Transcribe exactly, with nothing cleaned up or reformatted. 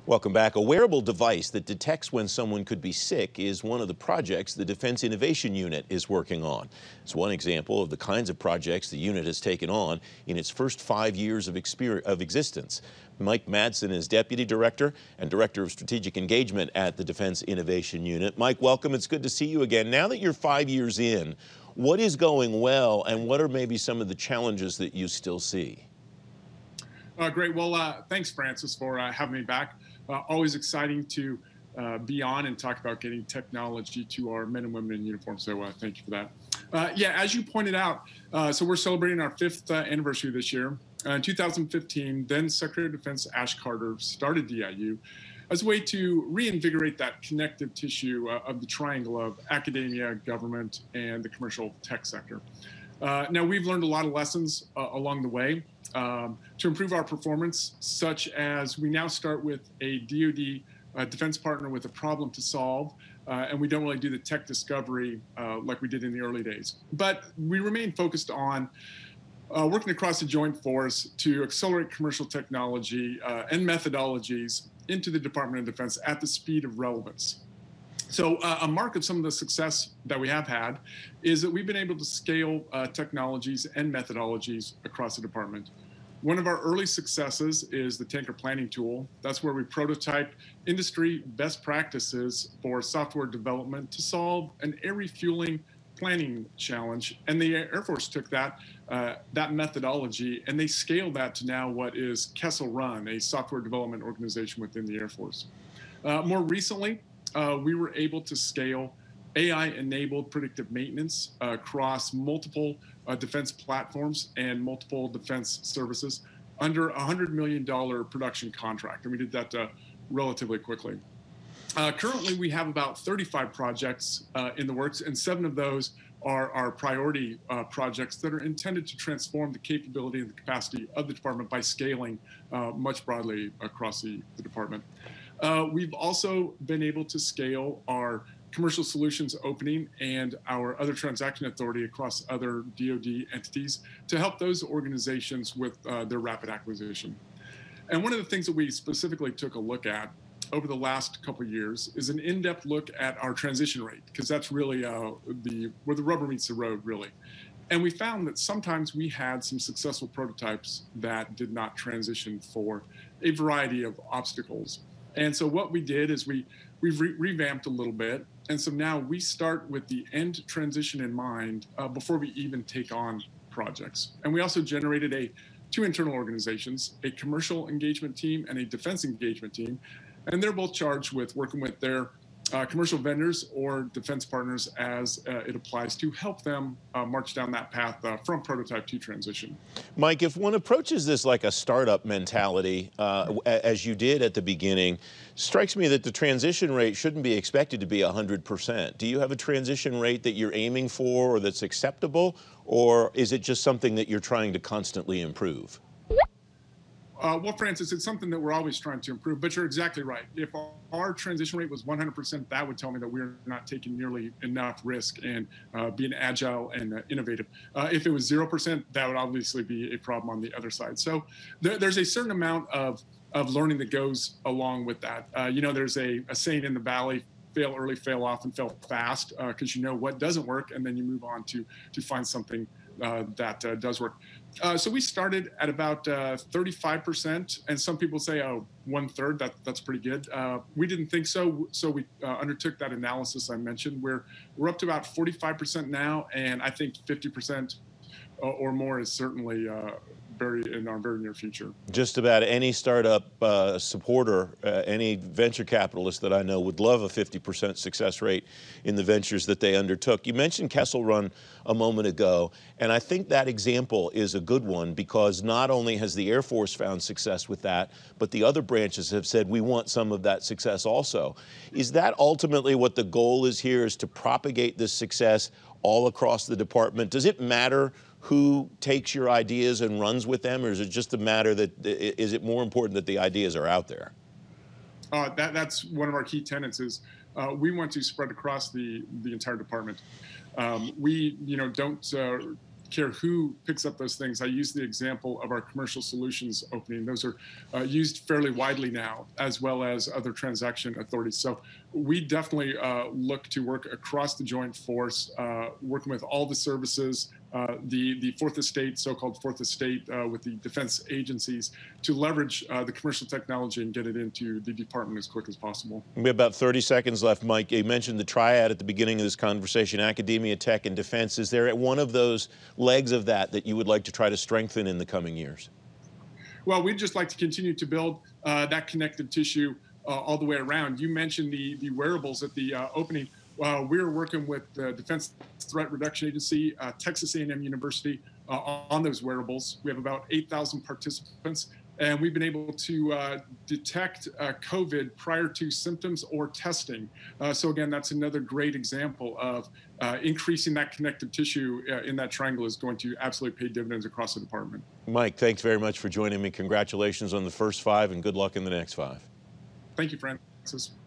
Welcome back. A wearable device that detects when someone could be sick is one of the projects the Defense Innovation Unit is working on. It's one example of the kinds of projects the unit has taken on in its first five years of, experience, of existence. Mike Madsen is Deputy Director and Director of Strategic Engagement at the Defense Innovation Unit. Mike, welcome. It's good to see you again. Now that you're five years in, what is going well and what are maybe some of the challenges that you still see? Uh, great. Well, uh, thanks, Francis, for uh, having me back. Uh, always exciting to uh, be on and talk about getting technology to our men and women in uniform. So uh, thank you for that. Uh, yeah, as you pointed out, uh, so we're celebrating our fifth uh, anniversary this year. Uh, in two thousand fifteen, then Secretary of Defense Ash Carter started D I U as a way to reinvigorate that connective tissue uh, of the triangle of academia, government, and the commercial tech sector. Uh, now, we've learned a lot of lessons uh, along the way um, to improve our performance, such as we now start with a D O D uh, defense partner with a problem to solve, uh, and we don't really do the tech discovery uh, like we did in the early days. But we remain focused on uh, working across the joint force to accelerate commercial technology uh, and methodologies into the Department of Defense at the speed of relevance. So uh, a mark of some of the success that we have had is that we've been able to scale uh, technologies and methodologies across the department. One of our early successes is the tanker planning tool. That's where we prototype industry best practices for software development to solve an air refueling planning challenge. And the Air Force took that, uh, that methodology and they scaled that to now what is Kessel Run, a software development organization within the Air Force. Uh, more recently, Uh, we were able to scale A I-enabled predictive maintenance uh, across multiple uh, defense platforms and multiple defense services under a one hundred million dollar production contract, and we did that uh, relatively quickly. Uh, currently, we have about thirty-five projects uh, in the works, and seven of those are our priority uh, projects that are intended to transform the capability and the capacity of the department by scaling uh, much broadly across the, the department. Uh, we've also been able to scale our commercial solutions opening and our other transaction authority across other D O D entities to help those organizations with uh, their rapid acquisition. And one of the things that we specifically took a look at over the last couple of years is an in-depth look at our transition rate, because that's really uh, the where the rubber meets the road, really. And we found that sometimes we had some successful prototypes that did not transition for a variety of obstacles. And so what we did is we, we've re revamped a little bit. And so now we start with the end transition in mind uh, before we even take on projects. And we also generated a two internal organizations, a commercial engagement team and a defense engagement team. And they're both charged with working with their uh, commercial vendors or defense partners as uh, it applies to help them uh, march down that path uh, from prototype to transition. Mike, if one approaches this like a startup mentality, uh, as you did at the beginning, strikes me that the transition rate shouldn't be expected to be one hundred percent. Do you have a transition rate that you're aiming for or that's acceptable, or is it just something that you're trying to constantly improve? Uh, well, Francis, it's something that we're always trying to improve, but you're exactly right. If our, our transition rate was one hundred percent, that would tell me that we're not taking nearly enough risk and uh, being agile and uh, innovative. Uh, if it was zero percent, that would obviously be a problem on the other side. So there, there's a certain amount of, of learning that goes along with that. Uh, you know, there's a, a saying in the Valley, fail early, fail often, fail fast, because uh, you know what doesn't work, and then you move on to, to find something uh, that uh, does work. Uh, so we started at about uh, thirty-five percent, and some people say, oh, one third, that, that's pretty good. Uh, we didn't think so, so we uh, undertook that analysis I mentioned. We're, we're up to about forty-five percent now, and I think fifty percent or more is certainly uh, very in our very near future. Just about any startup uh, supporter, uh, any venture capitalist that I know would love a fifty percent success rate in the ventures that they undertook. You mentioned Kessel Run a moment ago, and I think that example is a good one because not only has the Air Force found success with that, but the other branches have said we want some of that success also. Is that ultimately what the goal is here, is to propagate this success all across the department? Does it matter who takes your ideas and runs with them, or is it just a matter that, is it more important that the ideas are out there? Uh, that, that's one of our key tenets is uh, we want to spread across the, the entire department. Um, we, you know, don't uh, care who picks up those things. I use the example of our commercial solutions opening. Those are uh, used fairly widely now, as well as other transaction authorities. So we definitely uh, look to work across the joint force, uh, working with all the services, uh, the, the fourth estate, so-called fourth estate uh, with the defense agencies, to leverage uh, the commercial technology and get it into the department as quick as possible. We have about thirty seconds left, Mike. You mentioned the triad at the beginning of this conversation, academia, tech, and defense. Is there one of those legs of that that you would like to try to strengthen in the coming years? Well, we'd just like to continue to build uh, that connective tissue uh, all the way around. You mentioned the, the wearables at the uh, opening. Uh, we're working with the Defense Threat Reduction Agency, uh, Texas A and M University uh, on those wearables. We have about eight thousand participants, and we've been able to uh, detect uh, COVID prior to symptoms or testing. Uh, so again, that's another great example of uh, increasing that connective tissue uh, in that triangle is going to absolutely pay dividends across the department. Mike, thanks very much for joining me. Congratulations on the first five, and good luck in the next five. Thank you, Francis.